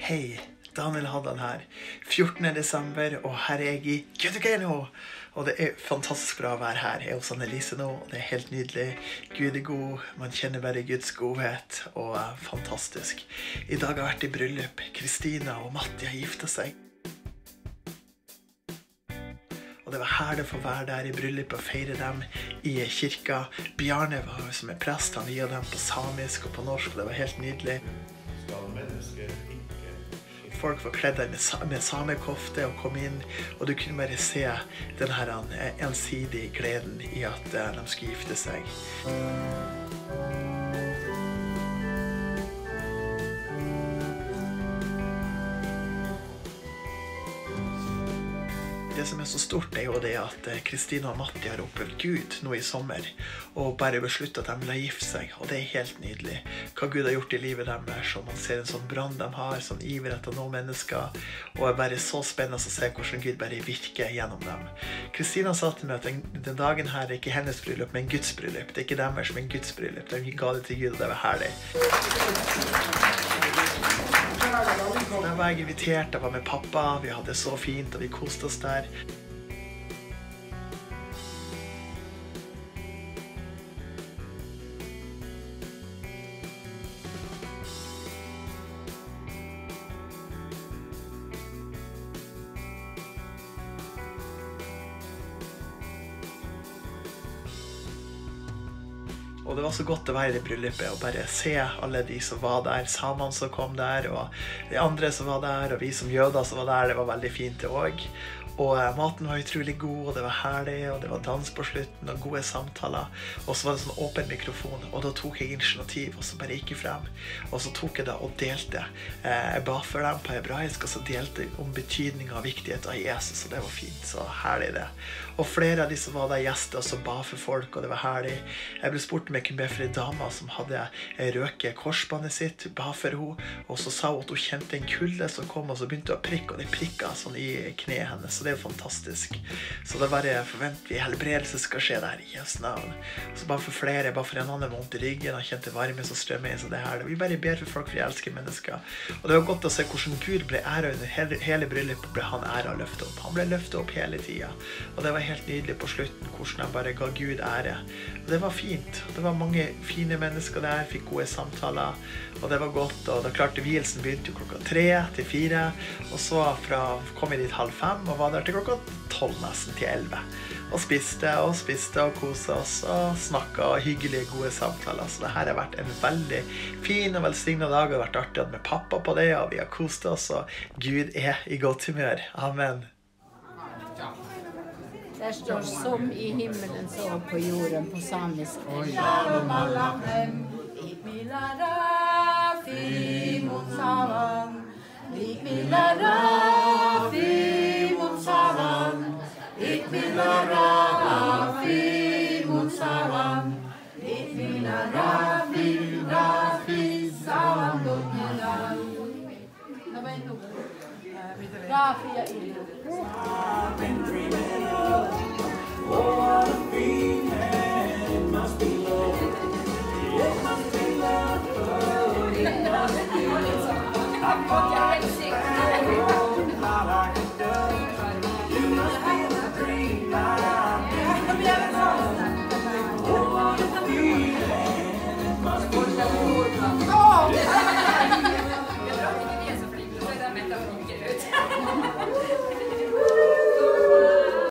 Hei, Daniel Haddan her. 14. desember, og her er jeg i Kautokeino. Og det er fantastisk bra å være her. Jeg er hos Annelise nå, og det er helt nydelig. Gud er god, man kjenner bare Guds godhet, og fantastisk. I dag har jeg vært i bryllup. Kristina og Matti har giftet seg. Og det var herlig å få være der i bryllup og feire dem i kirka. Bjarne var som er prest, han gir dem på samisk og på norsk, og det var helt nydelig. Folk var kledd der med samekofte og kom inn, og du kunne bare se den her ensidige gleden i at de skulle gifte seg. Det som er så stort er jo det at Kristina og Matti har opplevd Gud nå i sommer, og bare besluttet at de vil gifte seg, og det er helt nydelig. Hva Gud har gjort i livet deres, og man ser en sånn brann de har, sånn iver etter å nå mennesker, og det er bare så spennende å se hvordan Gud bare virker gjennom dem. Kristina sa til meg at den dagen her er ikke hennes bryllup, men Guds bryllup. Det er ikke deres, men Guds bryllup. De ga det til Gud, og det var herlig. Da var jeg invitert, jeg var med pappa, vi hadde det så fint, og vi koste oss der. Og det var så godt å være i bryllupet og bare se alle de som var der, samene som kom der, og de andre som var der, og vi som jøder som var der. Det var veldig fint det også. Og maten var utrolig god, og det var herlig, og det var dans på slutten, og gode samtaler. Og så var det sånn åpen mikrofon, og da tok jeg initiativ, og så bare gikk jeg frem. Og så tok jeg det og delte. Jeg ba for dem på hebraisk, og så delte jeg om betydningen og viktigheten av Jesus, og det var fint, så herlig det. Og flere av de som var der gjester, så ba for folk, og det var herlig. Jeg ble spurt om jeg kunne be for en dame som hadde røket korsbåndet sitt, ba for henne, og så sa hun at hun kjente en kulde som kom, og så begynte hun å prikke, og det prikket sånn i kneet hennes, så det er jo fantastisk. Så det bare forventer vi helbredelse skal skje der i Jesu navn. Så bare for flere, bare for en annen vondt i ryggen, og kjente varme som strømmer inn, så det her. Vi bare ber for folk, for jeg elsker mennesker. Og det var godt å se hvordan Gud ble æret under hele bryllupet, ble han æret og løftet opp. Han ble løftet opp hele tiden. Og det var helt nydelig på slutten, hvordan han bare ga Gud ære. Og det var fint. Det var mange fine mennesker der, fikk gode samtaler, og det var godt. Og da klarte vielsen begynte jo klokka 3 til 4, og så kom vi dit 4:30, og var der til klokka 12 nesten til 11. Og spiste og koset oss, og snakket, og hyggelige, gode samtaler. Så det her har vært en veldig fin og velsignet dag. Det har vært artig med pappa på det, og vi har koset oss, og Gud er i godt humør. Amen. Der står som i himmelen så på jorden på samisk. Okay.